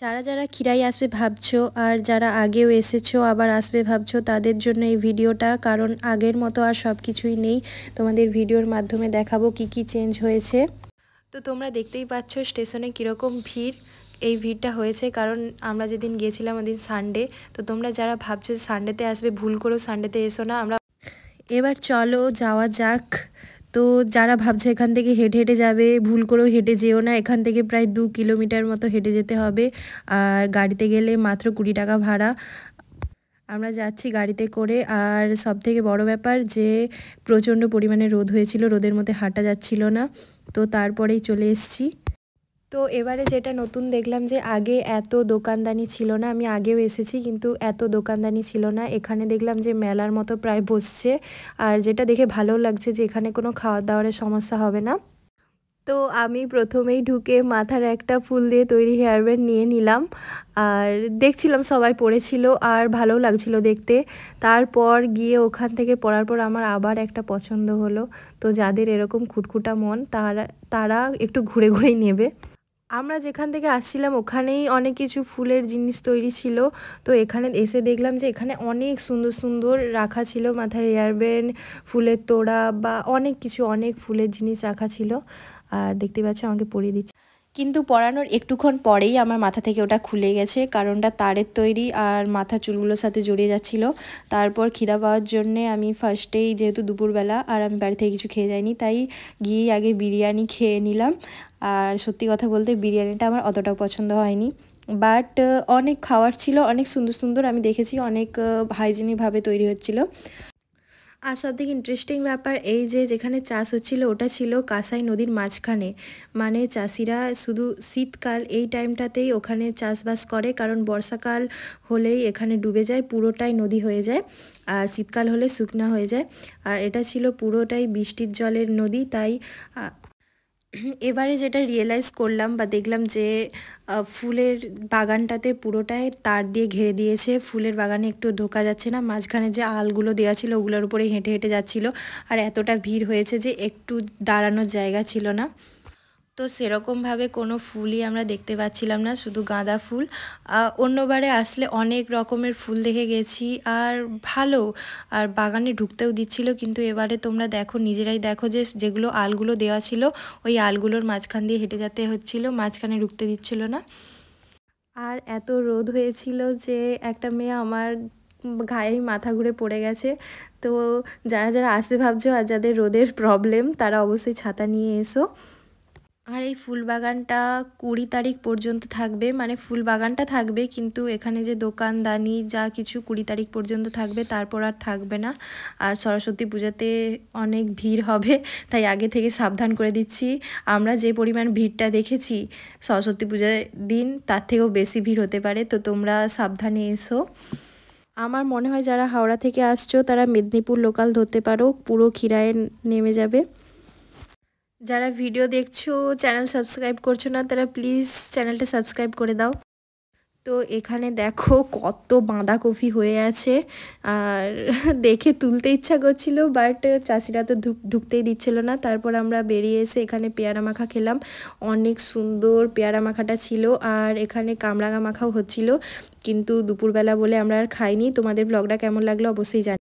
যারা যারা খিরাই আসবে ভাবছো আর যারা আগেও এসেছো আবার আসবে ভাবছো তাদের জন্য এই ভিডিওটা, কারণ আগের মতো আর সব কিছুই নেই। তোমাদের ভিডিওর মাধ্যমে দেখাবো কি কি চেঞ্জ হয়েছে। তো তোমরা দেখতেই পাচ্ছ স্টেশনে কীরকম ভিড়। এই ভিড়টা হয়েছে কারণ আমরা যেদিন গিয়েছিলাম ওদিন সানডে। তো তোমরা যারা ভাবছো সানডেতে আসবে ভুল করেও সানডেতে এসো না। আমরা এবার চলো যাওয়া যাক। তো যারা ভাবছো এখান থেকে হেঁটে হেঁটে যাবে ভুল করেও হেঁটে যেও না। এখান থেকে প্রায় 2 কিলোমিটার মতো হেঁটে যেতে হবে, আর গাড়িতে গেলে মাত্র 20 টাকা ভাড়া। আমরা যাচ্ছি গাড়িতে করে। আর সবথেকে বড় ব্যাপার যে প্রচণ্ড পরিমাণে রোদ হয়েছিল, রোদের মধ্যে হাঁটা যাচ্ছিল না, তো তারপরেই চলে এসেছি। তো এবারে যেটা নতুন দেখলাম যে আগে এত দোকানদানি ছিল না। আমি আগেও এসেছি কিন্তু এত দোকানদানি ছিল না। এখানে দেখলাম যে মেলার মতো প্রায় বসছে, আর যেটা দেখে ভালো লাগছে যে এখানে কোনো খাওয়া দাওয়ার সমস্যা হবে না। তো আমি প্রথমেই ঢুকে মাথার একটা ফুল দিয়ে তৈরি হেয়ার ব্যান্ড নিয়ে নিলাম, আর দেখছিলাম সবাই পরেছিল আর ভালো লাগছিল দেখতে। তারপর গিয়ে ওখান থেকে পরার পর আমার আবার একটা পছন্দ হলো। তো যাদের এরকম খুঁটখুঁটা মন তারা একটু ঘুরে ঘুরেই নেবে। আমরা যেখান থেকে আসছিলাম ওখানেই অনেক কিছু ফুলের জিনিস তৈরি ছিল। তো এখানে এসে দেখলাম যে এখানে অনেক সুন্দর সুন্দর রাখা ছিল মাথার হেয়ারব্যান্ড, ফুলের তোড়া বা অনেক কিছু, অনেক ফুলের জিনিস রাখা ছিল। আর দেখতে পাচ্ছ আমাকে পরিয়ে দিচ্ছে, কিন্তু পরানোর একটুক্ষণ পরেই আমার মাথা থেকে ওটা খুলে গেছে, কারণটা তারের তৈরি আর মাথার চুলগুলোর সাথে জড়িয়ে যাচ্ছিলো। তারপর খিদা পাওয়ার জন্যে আমি ফার্স্টেই, যেহেতু দুপুরবেলা আর আমি বাড়ি থেকে কিছু খেয়ে যাইনি, তাই গিয়েই আগে বিরিয়ানি খেয়ে নিলাম। আর সত্যি কথা বলতে বিরিয়ানিটা আমার অতটাও পছন্দ হয়নি, বাট অনেক খাওয়ার ছিল, অনেক সুন্দর সুন্দর আমি দেখেছি, অনেক হাইজিনিকভাবে তৈরি হচ্ছিল। আর সবথেকে ইন্টারেস্টিং ব্যাপার এই যে যেখানে চাষ হচ্ছিল ওটা ছিল কাঁসাই নদীর মাঝখানে। মানে চাষিরা শুধু শীতকাল এই টাইমটাতেই ওখানে চাষবাস করে, কারণ বর্ষাকাল হলেই এখানে ডুবে যায়, পুরোটাই নদী হয়ে যায়, আর শীতকাল হলে শুকনা হয়ে যায়। আর এটা ছিল পুরোটাই বৃষ্টির জলের নদী। তাই এবারে যেটা রিয়েলাইজ করলাম বা দেখলাম যে ফুলের বাগানটাতে পুরোটাই তার দিয়ে ঘিরে দিয়েছে। ফুলের বাগানে একটু ঢোকা যাচ্ছে না, মাঝখানে যে আলগুলো দেওয়া ছিল ওগুলোর উপরে হেঁটে হেঁটে যাচ্ছিল। আর এতটা ভিড় হয়েছে যে একটু দাঁড়ানোর জায়গা ছিল না। তো সেরকমভাবে কোনো ফুলই আমরা দেখতে পাচ্ছিলাম না, শুধু গাঁদা ফুল। অন্যবারে আসলে অনেক রকমের ফুল দেখে গেছি আর ভালো, আর বাগানে ঢুকতেও দিচ্ছিল। কিন্তু এবারে তোমরা দেখো, নিজেরাই দেখো যে যেগুলো আলগুলো দেওয়া ছিল ওই আলগুলোর মাঝখান দিয়ে হেঁটে যেতে হচ্ছিল, মাঝখানে ঢুকতে দিচ্ছিল না। আর এত রোদ হয়েছিল যে একটা মেয়ে আমার গায়ে মাথা ঘুরে পড়ে গেছে। তো যারা যারা আসবে ভাবছো আর যাদের রোদের প্রবলেম তারা অবশ্যই ছাতা নিয়ে এসো। আর এই ফুল বাগানটা 20 তারিখ পর্যন্ত থাকবে, মানে ফুল বাগানটা থাকবে কিন্তু এখানে যে দোকানদানি যা কিছু 20 তারিখ পর্যন্ত থাকবে, তারপর আর থাকবে না। আর সরস্বতী পূজাতে অনেক ভিড় হবে, তাই আগে থেকে সাবধান করে দিচ্ছি। আমরা যে পরিমাণ ভিড়টা দেখেছি সরস্বতী পূজার দিন তার থেকেও বেশি ভিড় হতে পারে, তো তোমরা সাবধানে এসো। আমার মনে হয় যারা হাওড়া থেকে আসছো তারা মেদিনীপুর লোকাল ধরতে পারো, পুরো খিরায়ে নেমে যাবে। যারা ভিডিও দেখছো চ্যানেল সাবস্ক্রাইব করছো না তারা প্লিজ চ্যানেলটা সাবস্ক্রাইব করে দাও। তো এখানে দেখো কত বাঁধাকপি হয়ে আছে, আর দেখে তুলতে ইচ্ছা করছিল, বাট চাষিরা তো ঢুকতেই দিচ্ছিল না। তারপর আমরা বেরিয়ে এসে এখানে পেয়ারা মাখা খেলাম, অনেক সুন্দর পেয়ারা মাখাটা ছিল। আর এখানে কামরাঙা মাখাও হচ্ছিল, কিন্তু দুপুরবেলা বলে আমরা আর খাইনি। তোমাদের ব্লগটা কেমন লাগলো অবশ্যই জানি।